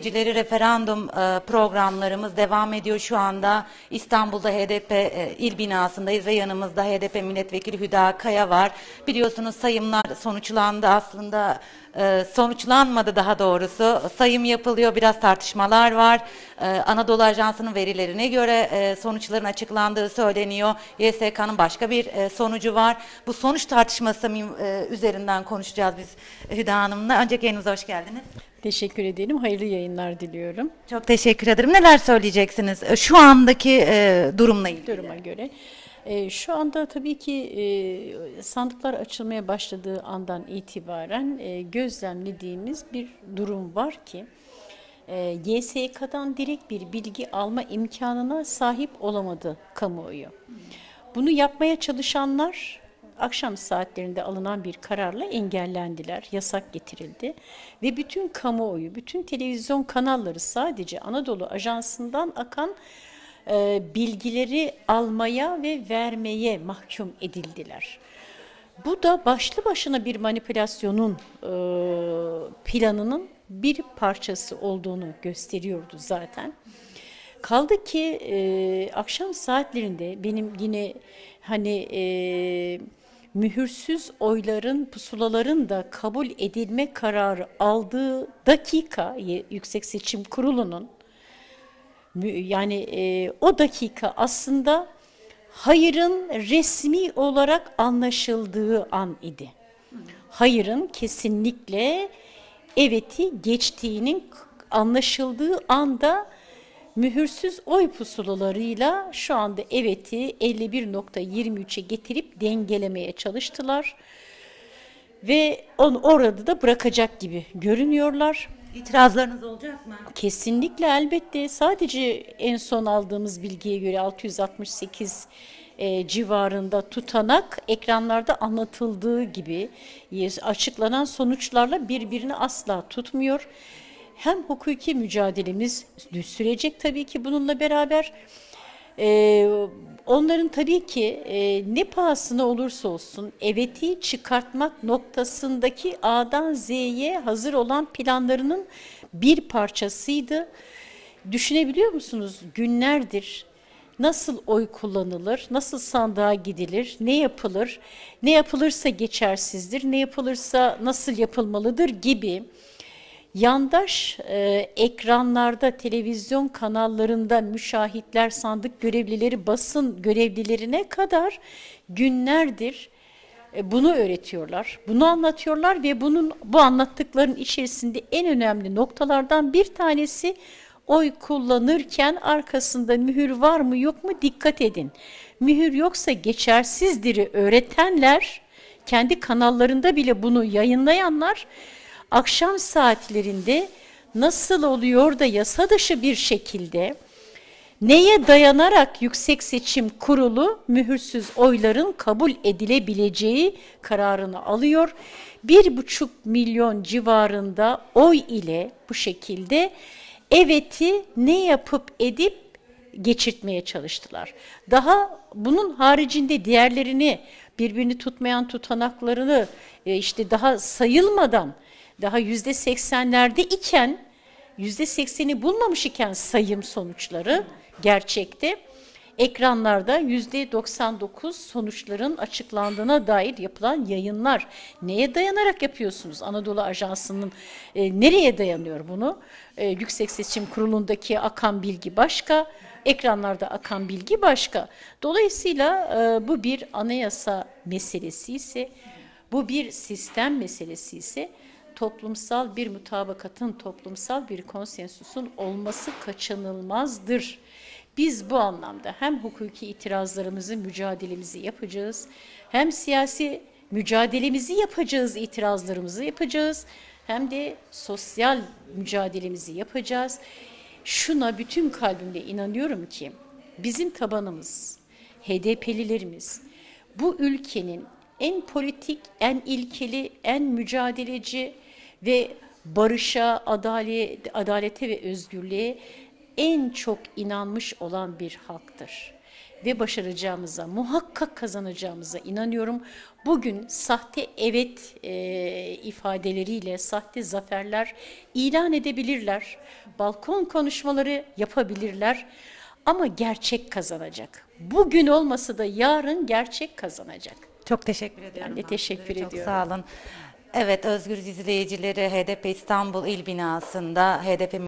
Referandum programlarımız devam ediyor şu anda. İstanbul'da HDP il binasındayız ve yanımızda HDP milletvekili Hüda Kaya var. Biliyorsunuz sayımlar sonuçlandı aslında. Sonuçlanmadı daha doğrusu. Sayım yapılıyor, biraz tartışmalar var. Anadolu Ajansı'nın verilerine göre sonuçların açıklandığı söyleniyor. YSK'nın başka bir sonucu var. Bu sonuç tartışması üzerinden konuşacağız biz Hüda Hanım'la. Öncelikle yayınımıza hoş geldiniz. Teşekkür ederim. Hayırlı yayınlar diliyorum. Çok teşekkür ederim. Neler söyleyeceksiniz şu andaki durumla ilgili? Duruma göre. Şu anda tabii ki sandıklar açılmaya başladığı andan itibaren gözlemlediğimiz bir durum var ki YSK'dan direkt bir bilgi alma imkanına sahip olamadı kamuoyu. Bunu yapmaya çalışanlar akşam saatlerinde alınan bir kararla engellendiler, yasak getirildi ve bütün kamuoyu, bütün televizyon kanalları sadece Anadolu Ajansı'ndan akan bilgileri almaya ve vermeye mahkum edildiler. Bu da başlı başına bir manipülasyonun planının bir parçası olduğunu gösteriyordu zaten. Kaldı ki akşam saatlerinde benim yine mühürsüz oyların, pusulaların da kabul edilme kararı aldığı dakika Yüksek Seçim Kurulu'nun o dakika aslında hayırın resmi olarak anlaşıldığı an idi. Hayırın kesinlikle eveti geçtiğinin anlaşıldığı anda mühürsüz oy pusulalarıyla şu anda evet'i 51.23'e getirip dengelemeye çalıştılar. Ve onu orada da bırakacak gibi görünüyorlar. İtirazlarınız olacak mı? Kesinlikle, elbette. Sadece en son aldığımız bilgiye göre 668 civarında tutanak ekranlarda anlatıldığı gibi açıklanan sonuçlarla birbirini asla tutmuyor. Hem hukuki mücadelemiz sürecek tabii ki bununla beraber onların tabii ki ne pahasına olursa olsun evet'i çıkartmak noktasındaki A'dan Z'ye hazır olan planlarının bir parçasıydı. Düşünebiliyor musunuz? Günlerdir nasıl oy kullanılır, nasıl sandığa gidilir, ne yapılır, ne yapılırsa geçersizdir, ne yapılırsa nasıl yapılmalıdır gibi yandaş ekranlarda, televizyon kanallarında müşahitler, sandık görevlileri, basın görevlilerine kadar günlerdir bunu öğretiyorlar, bunu anlatıyorlar ve bu anlattıkların içerisinde en önemli noktalardan bir tanesi oy kullanırken arkasında mühür var mı yok mu dikkat edin. Mühür yoksa geçersizdir'i öğretenler, kendi kanallarında bile bunu yayınlayanlar, akşam saatlerinde nasıl oluyor da yasa dışı bir şekilde neye dayanarak Yüksek Seçim Kurulu mühürsüz oyların kabul edilebileceği kararını alıyor. 1,5 milyon civarında oy ile bu şekilde evet'i ne yapıp edip geçirtmeye çalıştılar. Daha bunun haricinde diğerlerini, birbirini tutmayan tutanaklarını daha sayılmadan, daha %80'lerde iken, %80'i bulmamış iken sayım sonuçları gerçekte ekranlarda %99 sonuçların açıklandığına dair yapılan yayınlar. Neye dayanarak yapıyorsunuz? Anadolu Ajansı'nın nereye dayanıyor bunu? Yüksek Seçim Kurulu'ndaki akan bilgi başka, ekranlarda akan bilgi başka. Dolayısıyla bu bir anayasa meselesi ise, bu bir sistem meselesi ise toplumsal bir mutabakatın, toplumsal bir konsensüsün olması kaçınılmazdır. Biz bu anlamda hem hukuki itirazlarımızı, mücadelemizi yapacağız, hem siyasi mücadelemizi yapacağız, itirazlarımızı yapacağız, hem de sosyal mücadelemizi yapacağız. Şuna bütün kalbimle inanıyorum ki bizim tabanımız, HDP'lilerimiz bu ülkenin en politik, en ilkeli, en mücadeleci ve barışa, adalete ve özgürlüğe en çok inanmış olan bir halktır. ve başaracağımıza, muhakkak kazanacağımıza inanıyorum. Bugün sahte evet ifadeleriyle sahte zaferler ilan edebilirler, balkon konuşmaları yapabilirler ama gerçek kazanacak. Bugün olmasa da yarın gerçek kazanacak. Çok teşekkür ediyorum. Ben de teşekkür Çok ediyorum. sağ olun. Evet, Özgür izleyicileri HDP İstanbul İl Binası'nda HDP